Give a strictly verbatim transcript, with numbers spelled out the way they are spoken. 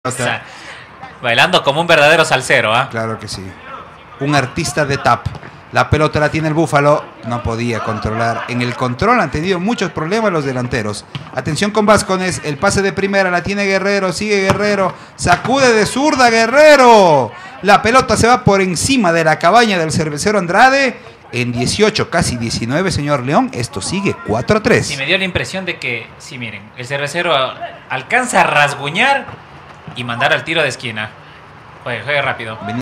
O sea, bailando como un verdadero salsero, ¿ah? ¿eh? Claro que sí. Un artista de tap. La pelota la tiene el Búfalo. No podía controlar. En el control han tenido muchos problemas los delanteros. Atención con Vázquez. El pase de primera la tiene Guerrero. Sigue Guerrero. Sacude de zurda Guerrero. La pelota se va por encima de la cabaña del cervecero Andrade. En dieciocho, casi diecinueve, señor León. Esto sigue cuatro a tres. Sí, me dio la impresión de que, sí, miren, el cervecero alcanza a rasguñar y mandar al tiro de esquina. Juegue, juegue rápido.